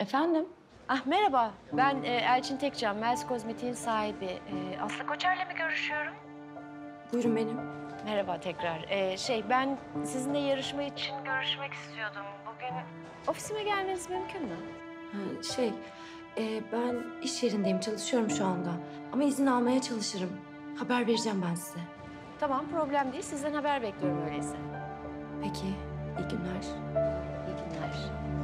Efendim? Merhaba, ben Elçin Tekcan, Mels Kozmetik'in sahibi. Aslı Koçer'le mi görüşüyorum? Buyurun benim. Merhaba tekrar. Ben sizinle yarışma için görüşmek istiyordum. Bugün ofisime gelmeniz mümkün mü? Ha, ben iş yerindeyim, çalışıyorum şu anda. Ama izin almaya çalışırım. Haber vereceğim ben size. Tamam, problem değil. Sizden haber bekliyorum öyleyse. Peki, iyi günler. İyi günler.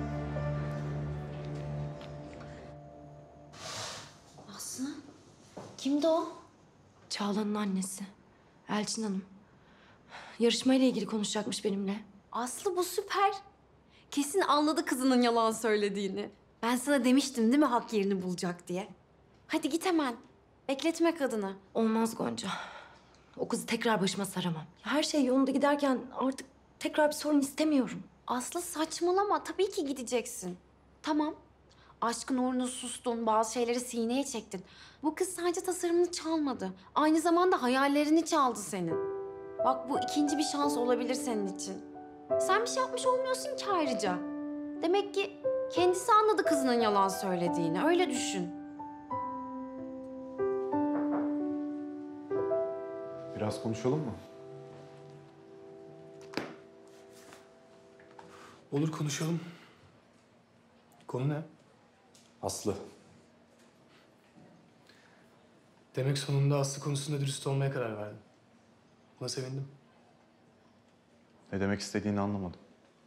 Aslı? Kimdi o? Çağla'nın annesi. Elçin Hanım. Yarışmayla ilgili konuşacakmış benimle. Aslı bu süper. Kesin anladı kızının yalan söylediğini. Ben sana demiştim değil mi hak yerini bulacak diye. Hadi git hemen. Bekletme kadını. Olmaz Gonca. O kızı tekrar başıma saramam. Her şey yolunda giderken artık tekrar bir sorun istemiyorum. Aslı saçmalama. Tabii ki gideceksin. Tamam. Aşkın uğruna sustun, bazı şeyleri sineye çektin. Bu kız sadece tasarımını çalmadı. Aynı zamanda hayallerini çaldı senin. Bak bu ikinci bir şans olabilir senin için. Sen bir şey yapmış olmuyorsun ki ayrıca. Demek ki kendisi anladı kızının yalan söylediğini. Öyle düşün. Biraz konuşalım mı? Olur konuşalım. Konu ne? Aslı. Demek sonunda Aslı konusunda dürüst olmaya karar verdin. Buna sevindim. Ne demek istediğini anlamadım.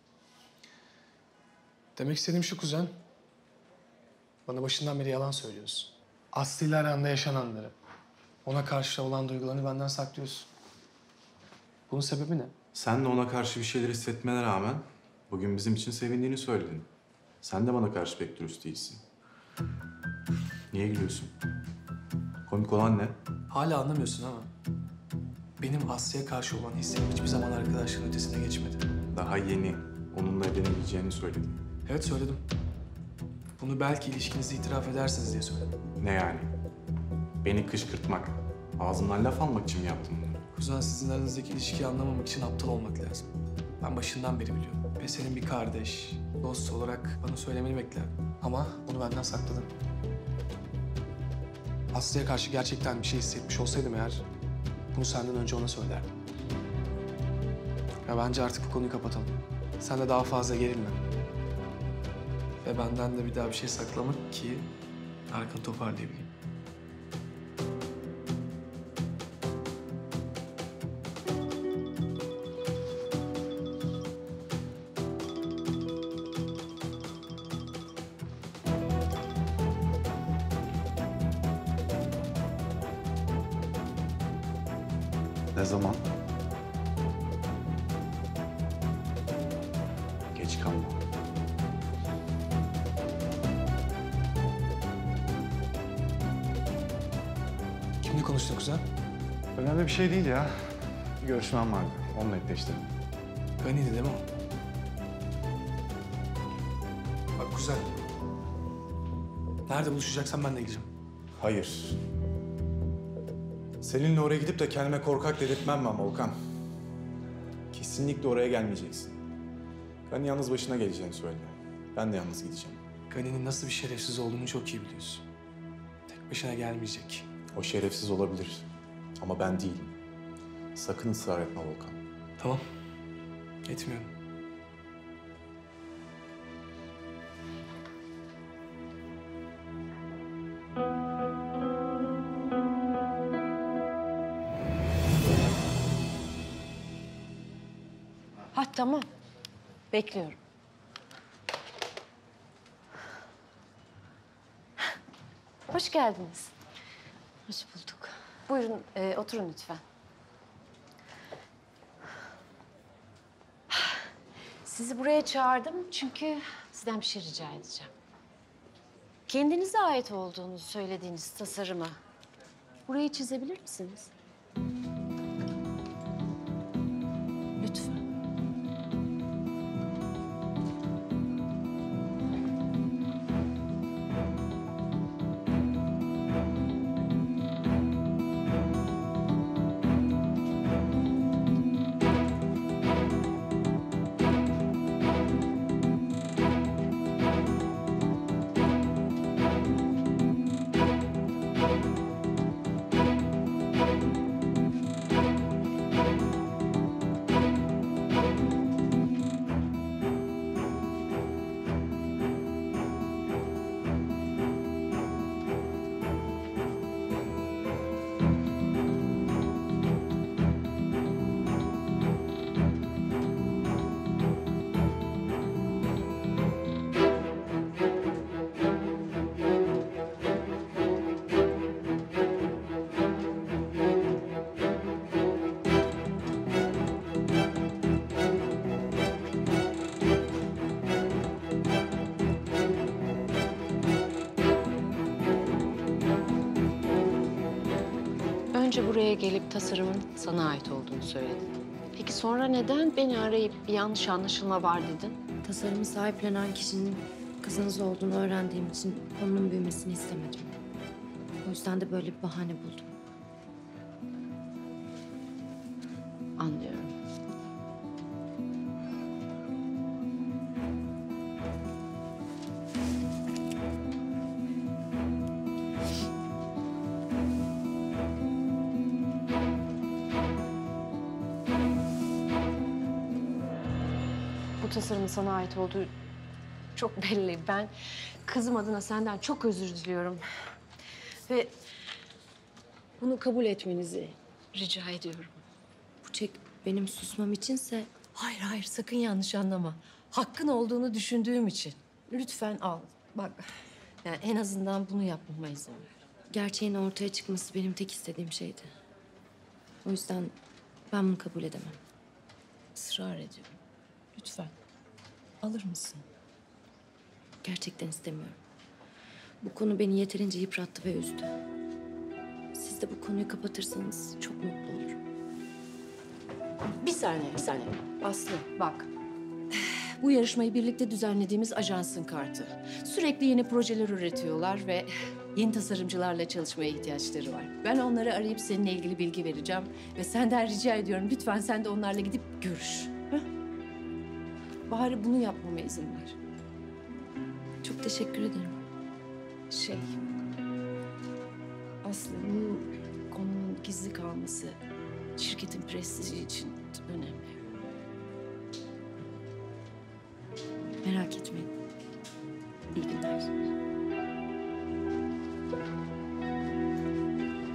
Demek istediğim şu kuzen. Bana başından beri yalan söylüyorsun. Aslı ile aranda yaşananları, ona karşı olan duygularını benden saklıyorsun. Bunun sebebi ne? Sen de ona karşı bir şeyler hissetmene rağmen bugün bizim için sevindiğini söyledin. Sen de bana karşı pek dürüst değilsin. Niye gülüyorsun? Komik olan ne? Hala anlamıyorsun ama benim Aslı'ya karşı olan hissim hiçbir zaman arkadaşlığın ötesine geçmedi. Daha yeni onunla evlenebileceğini söyledin. Evet söyledim. Bunu belki ilişkinizi itiraf edersiniz diye söyledim. Ne yani? Beni kışkırtmak, ağzımdan laf almak için mi yaptın bunu? Kuzen sizin aranızdaki ilişkiyi anlamamak için aptal olmak lazım. Ben başından beri biliyorum. Ve senin bir kardeş, dost olarak bana söylemeni beklerdim. Ama bunu benden sakladın. Aslı'ya karşı gerçekten bir şey hissetmiş olsaydım eğer... bunu senden önce ona söylerdim. Ya bence artık bu konuyu kapatalım. Sen de daha fazla gerilme. Ve benden de bir daha bir şey saklama ki arkanı toparlayabileyim. Ne zaman? Geç kalma. Kimle konuştun kuzen? Önemli bir şey değil ya. Bir görüşmem vardı. Onunla netleştirdim. Gani'ydi değil mi o? Bak kuzen. Nerede buluşacaksan ben de gideceğim. Hayır. Seninle oraya gidip de kendime korkak dedirtmem ben Volkan. Kesinlikle oraya gelmeyeceksin. Ben yalnız başına geleceğini söyledi. Ben de yalnız gideceğim. Gani'nin nasıl bir şerefsiz olduğunu çok iyi biliyorsun. Tek başına gelmeyecek. O şerefsiz olabilir. Ama ben değilim. Sakın ısrar etme Volkan. Tamam. Etmiyorum. Tamam. Bekliyorum. Hoş geldiniz. Hoş bulduk. Buyurun, oturun lütfen. Sizi buraya çağırdım çünkü sizden bir şey rica edeceğim. Kendinize ait olduğunu söylediğiniz tasarımı burayı çizebilir misiniz? Lütfen. önce buraya gelip tasarımın sana ait olduğunu söyledin. Peki sonra neden beni arayıp bir yanlış anlaşılma var dedin? Tasarımı sahiplenen kişinin kızınız olduğunu öğrendiğim için konunun büyümesini istemedim. O yüzden de böyle bir bahane buldum. Anlıyorum. Bu tasarımın sana ait olduğu çok belli. Ben kızım adına senden çok özür diliyorum. Ve bunu kabul etmenizi rica ediyorum. Bu çek benim susmam içinse Hayır hayır sakın yanlış anlama. Hakkın olduğunu düşündüğüm için. Lütfen al. Bak yani en azından bunu yapmama izin ver. gerçeğin ortaya çıkması benim tek istediğim şeydi. O yüzden ben bunu kabul edemem. Israr ediyorum. Lütfen. Alır mısın? Gerçekten istemiyorum. Bu konu beni yeterince yıprattı ve üzdü. Siz de bu konuyu kapatırsanız çok mutlu olurum. Bir saniye. Aslı bak. Bu yarışmayı birlikte düzenlediğimiz ajansın kartı. Sürekli yeni projeler üretiyorlar ve yeni tasarımcılarla çalışmaya ihtiyaçları var. Ben onları arayıp seninle ilgili bilgi vereceğim. Ve senden rica ediyorum lütfen sen de onlarla gidip görüş. Hah? Bari bunu yapmama izin ver. Çok teşekkür ederim. Aslı bu konunun gizli kalması şirketin prestiji için önemli. Merak etmeyin. İyi günler.